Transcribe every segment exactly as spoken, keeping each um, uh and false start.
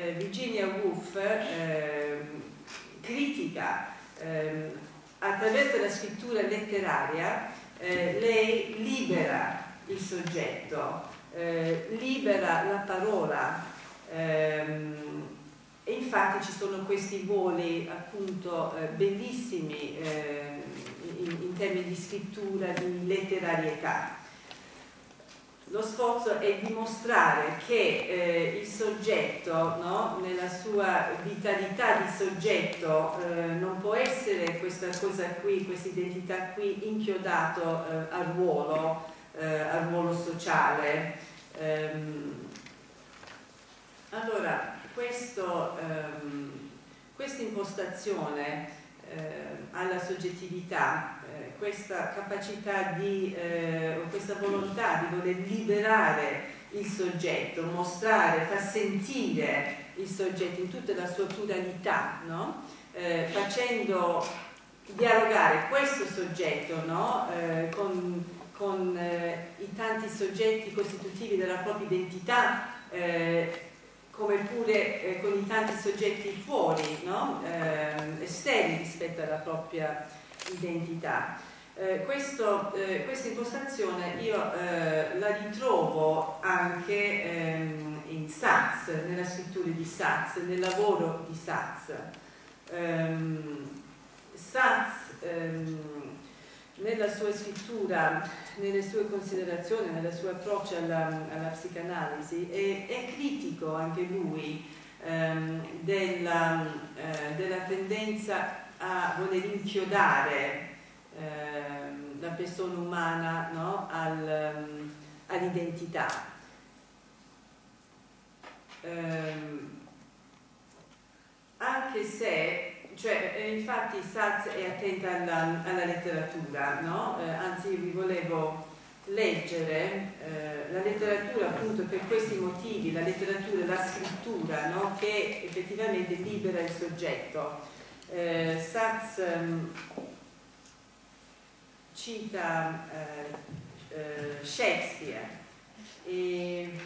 eh, Virginia Woolf eh, critica eh, attraverso la scrittura letteraria, eh, lei libera il soggetto, eh, libera la parola, ehm, e infatti ci sono questi voli appunto eh, bellissimi eh, in, in termini di scrittura, di letterarietà. Lo sforzo è dimostrare che eh, il soggetto, no, nella sua vitalità di soggetto, eh, non può essere questa cosa qui, questa identità qui inchiodato eh, al ruolo, eh, al ruolo sociale. Ehm, allora, questo, ehm, questa impostazione eh, alla soggettività, questa capacità di, eh, o questa volontà di voler liberare il soggetto, mostrare, far sentire il soggetto in tutta la sua pluralità, no? eh, facendo dialogare questo soggetto, no? eh, con, con eh, i tanti soggetti costitutivi della propria identità, eh, come pure eh, con i tanti soggetti fuori, no? eh, esterni rispetto alla propria identità. Eh, questo, eh, questa impostazione io eh, la ritrovo anche ehm, in Satz, nella scrittura di Satz, nel lavoro di Satz. Um, Satz ehm, nella sua scrittura, nelle sue considerazioni, nel suo approccio alla, alla psicanalisi è, è critico anche lui ehm, della, eh, della tendenza a voler inchiodare eh, la persona umana, no? Al, um, all'identità. Um, anche se, cioè, infatti Satz è attenta alla, alla letteratura, no? eh, anzi vi volevo leggere eh, la letteratura appunto per questi motivi, la letteratura, la scrittura, no? Che effettivamente libera il soggetto. Eh, Satz um, cita eh, eh, Shakespeare e eh,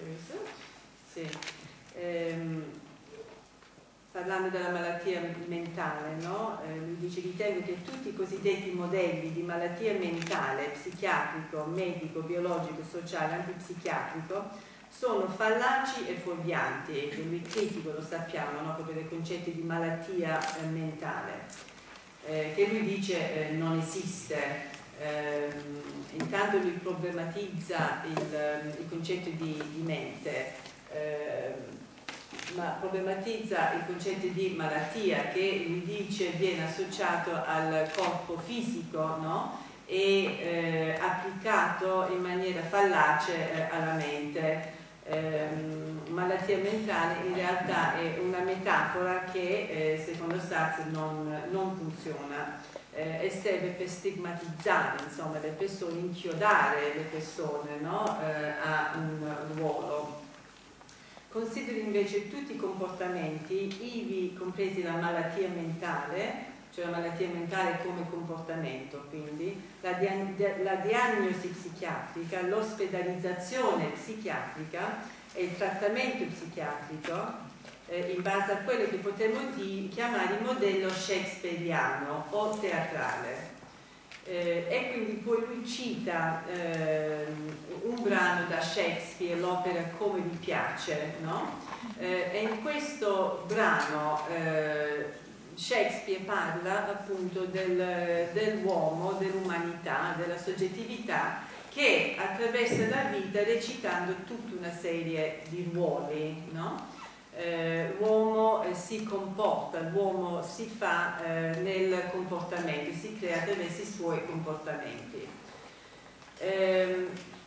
sì, ehm, parlando della malattia mentale, no? eh, lui dice: ritengo che tutti i cosiddetti modelli di malattia mentale, psichiatrico, medico, biologico, sociale, anche psichiatrico, sono fallaci e fuorvianti, e lui critico, lo sappiamo, no? Proprio dei concetti di malattia eh, mentale, eh, che lui dice eh, non esiste. Eh, intanto lui problematizza il, il concetto di, di mente, eh, ma problematizza il concetto di malattia, che lui dice viene associato al corpo fisico, no? E eh, applicato in maniera fallace eh, alla mente. Eh, malattia mentale in realtà è una metafora che eh, secondo Satz non, non funziona eh, e serve per stigmatizzare, insomma, le persone, inchiodare le persone, no? eh, a un ruolo. Consideri invece tutti i comportamenti, ivi compresi la malattia mentale, cioè la malattia mentale come comportamento, quindi la, dia la diagnosi psichiatrica, l'ospedalizzazione psichiatrica e il trattamento psichiatrico eh, in base a quello che potremmo chiamare il modello shakespeariano o teatrale. Eh, e quindi poi lui cita eh, un brano da Shakespeare, l'opera Come vi piace, no? Eh, e in questo brano eh, Shakespeare parla appunto del, dell'uomo, dell'umanità, della soggettività che attraversa la vita recitando tutta una serie di ruoli, no? Eh, l'uomo eh, si comporta, l'uomo si fa eh, nel comportamento, si crea attraverso i suoi comportamenti. Eh,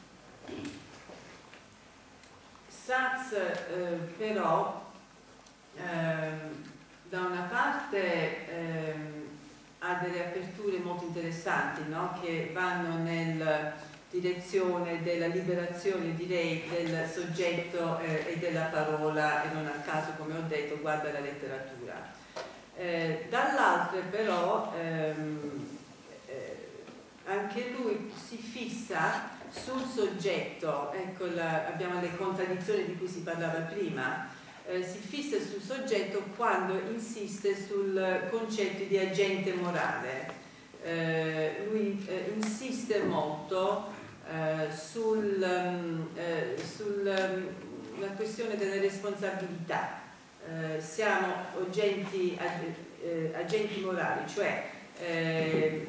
Satz eh, però eh, da una parte eh, ha delle aperture molto interessanti, no? Che vanno nel direzione della liberazione, direi, del soggetto eh, e della parola, e non a caso, come ho detto, guarda la letteratura. Eh, dall'altra però ehm, eh, anche lui si fissa sul soggetto, ecco la, abbiamo le contraddizioni di cui si parlava prima, eh, si fissa sul soggetto quando insiste sul concetto di agente morale. Eh, lui eh, insiste molto eh, sul, um, eh, sulla um, questione delle responsabilità. Eh, siamo agenti, ag, eh, agenti morali, cioè eh,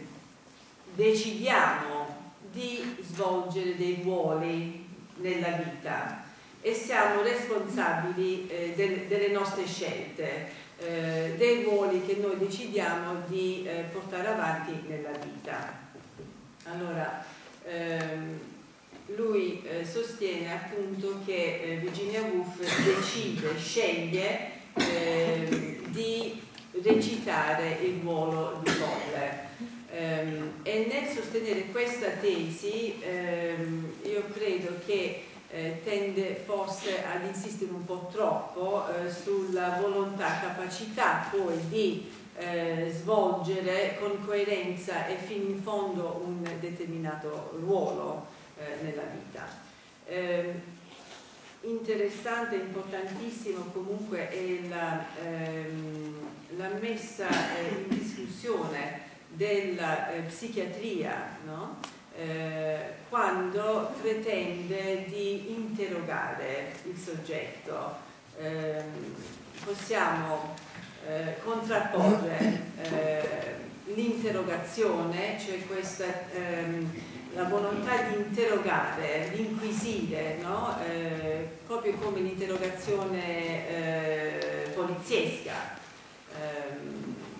decidiamo di svolgere dei ruoli nella vita e siamo responsabili eh, del, delle nostre scelte, eh, dei ruoli che noi decidiamo di eh, portare avanti nella vita. Allora, ehm, lui eh, sostiene appunto che eh, Virginia Woolf decide, sceglie eh, di recitare il ruolo di Butler. Um, e nel sostenere questa tesi um, io credo che eh, tende forse ad insistere un po' troppo eh, sulla volontà, capacità poi di eh, svolgere con coerenza e fino in fondo un determinato ruolo eh, nella vita. Eh, interessante, importantissimo comunque è la, ehm, la messa eh, in discussione della eh, psichiatria, no? eh, quando pretende di interrogare il soggetto. Eh, possiamo eh, contrapporre eh, l'interrogazione, cioè questa, ehm, la volontà di interrogare, di inquisire, no? eh, proprio come l'interrogazione eh, poliziesca, ehm,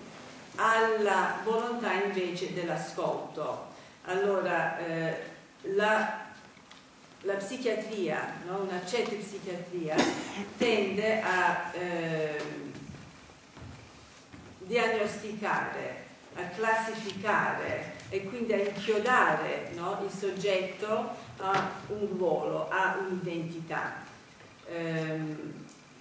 alla volontà invece dell'ascolto. Allora, eh, la, la psichiatria, no? Una certa psichiatria tende a eh, diagnosticare, a classificare e quindi a inchiodare, no? Il soggetto a un ruolo, a un'identità. Ehm,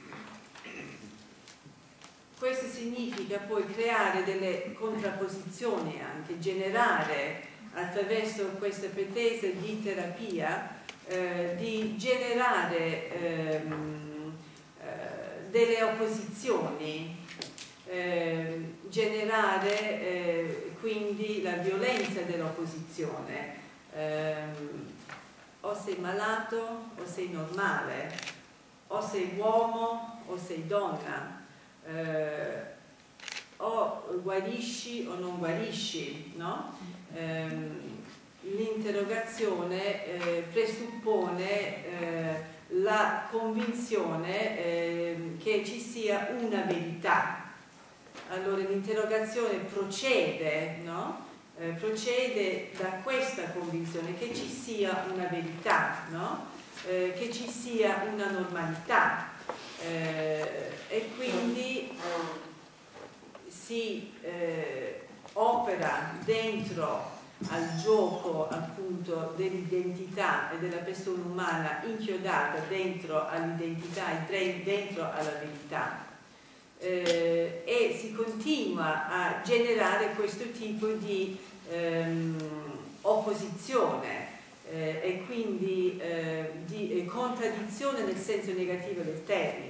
Questo significa poi creare delle contrapposizioni, anche generare attraverso questa pretesa di terapia, eh, di generare ehm, eh, delle opposizioni, eh, generare eh, quindi la violenza dell'opposizione. Eh, o sei malato o sei normale, o sei uomo o sei donna. Eh, o guarisci o non guarisci, no? Eh, l'interrogazione eh, presuppone eh, la convinzione eh, che ci sia una verità. Allora l'interrogazione procede, no? eh, procede da questa convinzione che ci sia una verità, no? eh, che ci sia una normalità. Eh, e quindi si eh, opera dentro al gioco appunto dell'identità e della persona umana inchiodata dentro all'identità e dentro alla verità, eh, e si continua a generare questo tipo di ehm, opposizione eh, e quindi eh, di eh, contraddizione nel senso negativo del termine.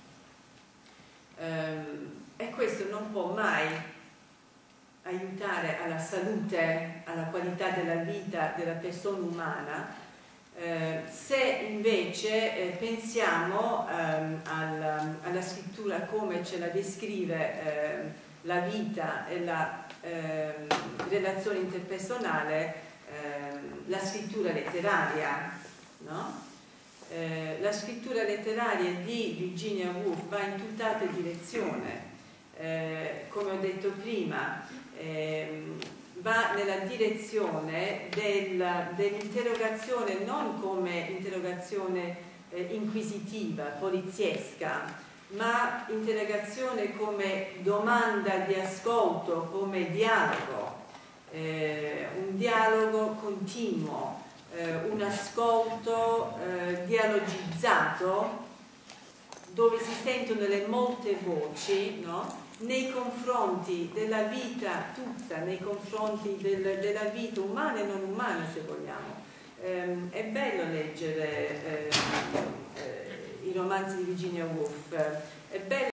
Um, e questo non può mai aiutare alla salute, alla qualità della vita della persona umana, eh, se invece eh, pensiamo ehm, alla, alla scrittura come ce la descrive eh, la vita e la eh, relazione interpersonale, eh, la scrittura letteraria, no? Eh, la scrittura letteraria di Virginia Woolf va in tutt'altra direzione, eh, come ho detto prima, eh, va nella direzione del, dell'interrogazione non come interrogazione eh, inquisitiva, poliziesca, ma interrogazione come domanda di ascolto, come dialogo, eh, un dialogo continuo. Eh, un ascolto eh, dialogizzato dove si sentono le molte voci, no? Nei confronti della vita tutta, nei confronti del, della vita umana e non umana, se vogliamo. Eh, è bello leggere eh, eh, i romanzi di Virginia Woolf,